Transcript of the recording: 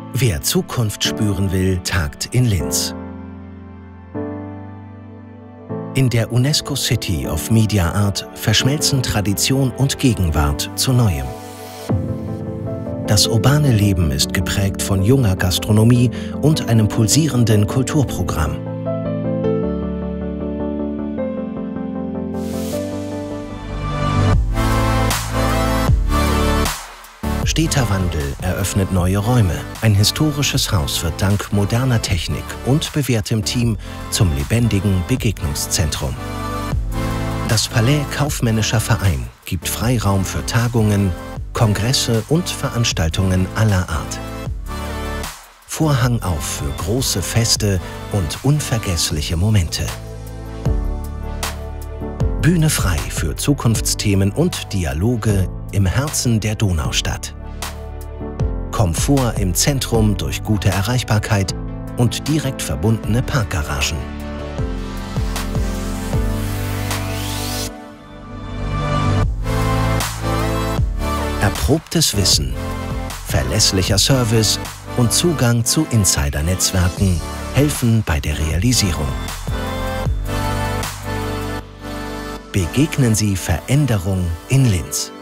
Wer Zukunft spüren will, tagt in Linz. In der UNESCO City of Media Art verschmelzen Tradition und Gegenwart zu Neuem. Das urbane Leben ist geprägt von junger Gastronomie und einem pulsierenden Kulturprogramm. Steter Wandel eröffnet neue Räume. Ein historisches Haus wird dank moderner Technik und bewährtem Team zum lebendigen Begegnungszentrum. Das Palais Kaufmännischer Verein gibt Freiraum für Tagungen, Kongresse und Veranstaltungen aller Art. Vorhang auf für große Feste und unvergessliche Momente. Bühne frei für Zukunftsthemen und Dialoge im Herzen der Donaustadt. Komfort im Zentrum durch gute Erreichbarkeit und direkt verbundene Parkgaragen. Erprobtes Wissen, verlässlicher Service und Zugang zu Insider-Netzwerken helfen bei der Realisierung. Begegnen Sie Veränderung in Linz.